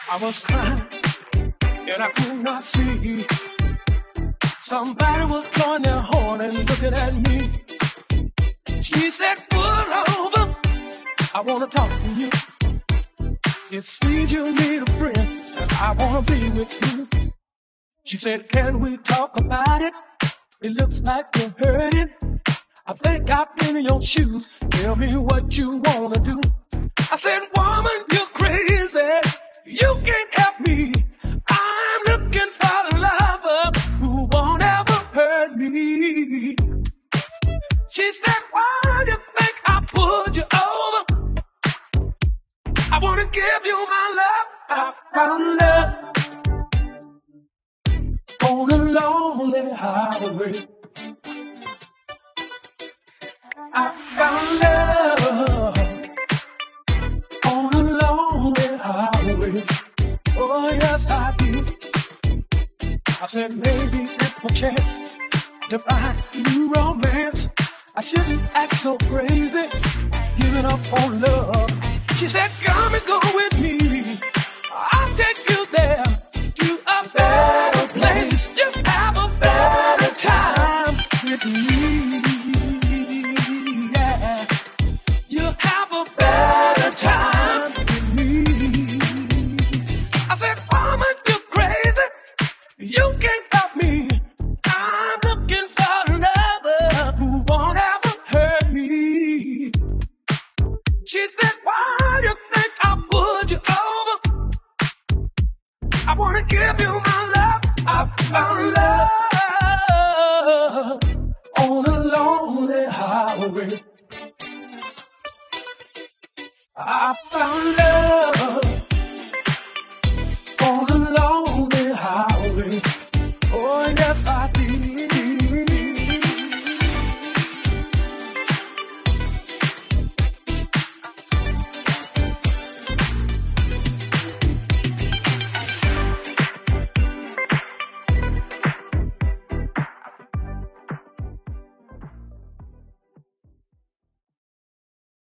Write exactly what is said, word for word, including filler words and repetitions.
I was crying and I could not see. Somebody was blowing their horn and looking at me. She said, pull over, I wanna talk to you. It seems you need a friend and I wanna be with you. She said, can we talk about it? It looks like you're hurting. I think I've been in your shoes. Tell me what you wanna do. I said, woman, you're crazy. You can't help me. I'm looking for a lover who won't ever hurt me. She said, why do you think I pulled you over? I wanna give you my love. I found love on a lonely highway. I found love on a lonely highway. Oh yes I did. I said maybe it's my chance to find new romance. I shouldn't act so crazy, giving up on love. She said come and go with me, I'll take you there to a better place. You have a better time with me. Yeah, you have a better time with me. I said, woman, you're crazy. You can't help me. I'm looking for a lover who won't ever hurt me. She said, why you think I pulled you over? I wanna give you my love. I found love on a lonely highway. I found love